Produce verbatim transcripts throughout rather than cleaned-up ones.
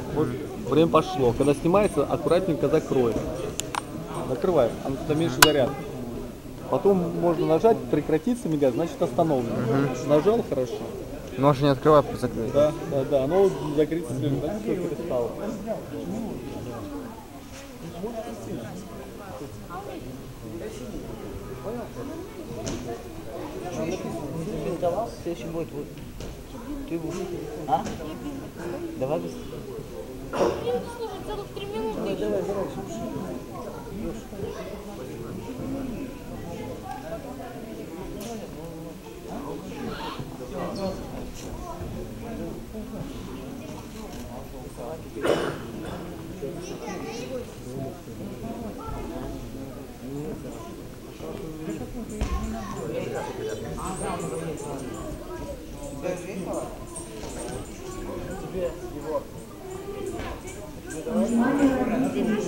Вот время пошло. Когда снимается, аккуратненько закрой. Закрывай, там меньше заряд. Потом можно нажать, прекратиться мигать, значит остановлено. Угу. Нажал, хорошо. Можно не открывать, закрыть. Да, да, да. Оно закрыто, значит, все перестало. Следующий будет вот. Ты будешь. А? Давай быстрее. Мне это слушать целых три минуты. Давай, давай, давай. Внимание родителей.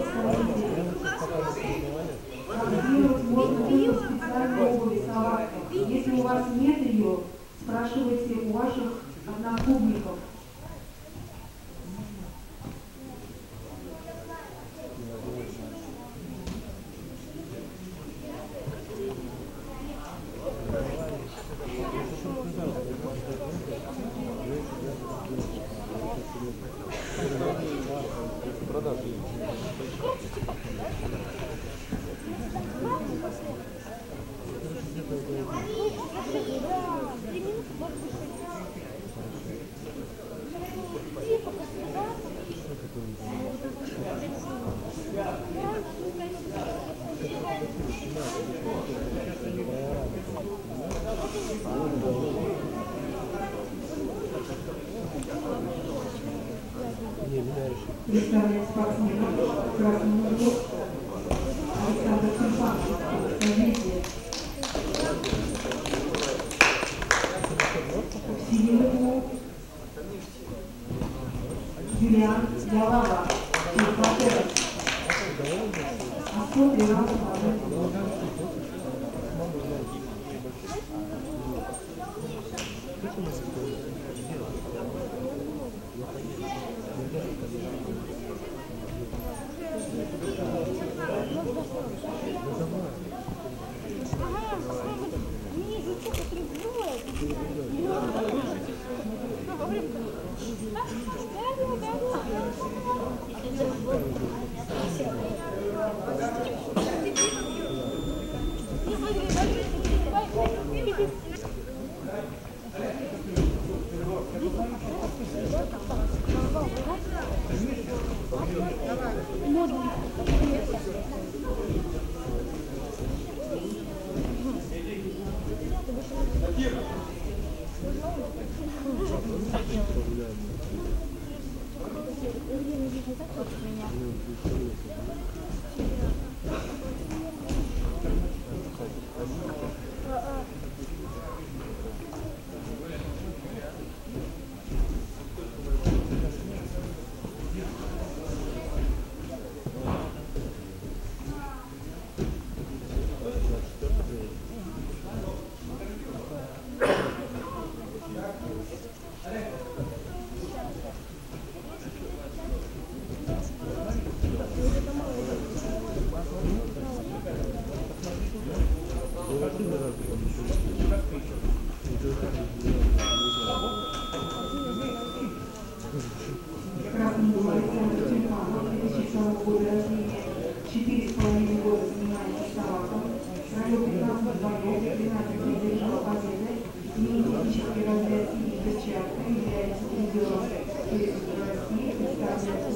Активировать можно только специальную обувь салатку. Если у вас нет ее, спрашивайте у ваших одноклубников. Представляет спортсменов красного угла Александр Цимпанов. Скажите, синий угол Юлиан Ялава и Патерс. А сколько раундов Красный угол Александр Цимпанов, две тысячи второго года рождения, четыре с половиной года занимается салатом, провел пятнадцать боев, тринадцать одержал победы, генетический разряд и перчатка, является призером первенства России, представляет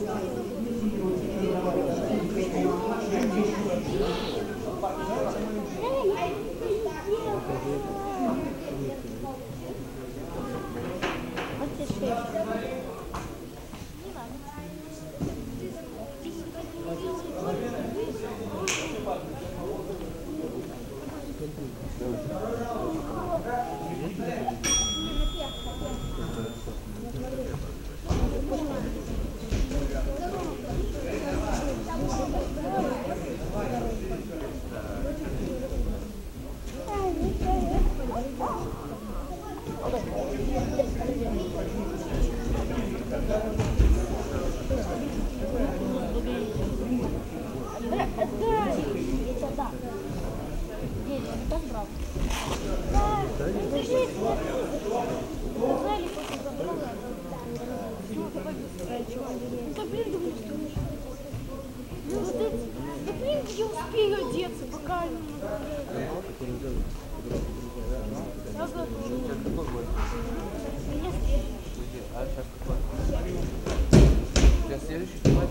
Едешь, так, брат? Да. Подожди. Сказали, после забрала. Ну, давай быстрее, чего. Да блин, думаю, что не. Ну, вот эти. Да блин, я успею одеться, пока не могу. Я готова. Меня следующий. А сейчас какой? Сейчас следующий снимать.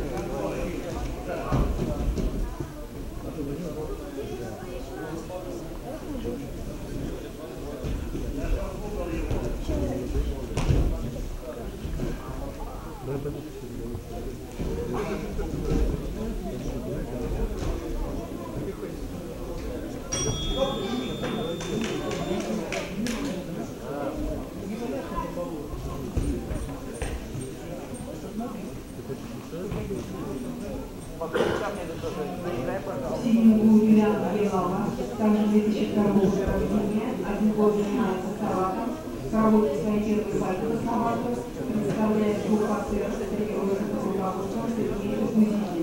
Синюю Юлиана Белова, также две тысячи второго года рождения, один год занимается салатом, проводит свои первые сальто по салату, представляет двух пациентов, тренируется по руководству Сергея Кузьмича.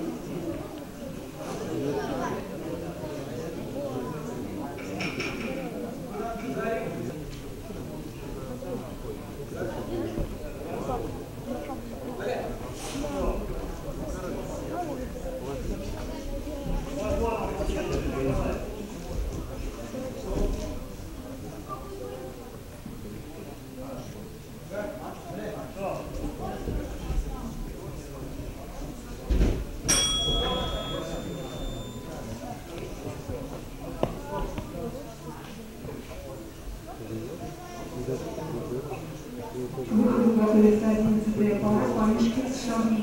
Выход готовится одиннадцатая пара Панчкин с Шамби.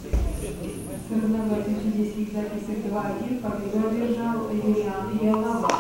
Соревновательных судейских записей два один победу одержал Юлиан Белова.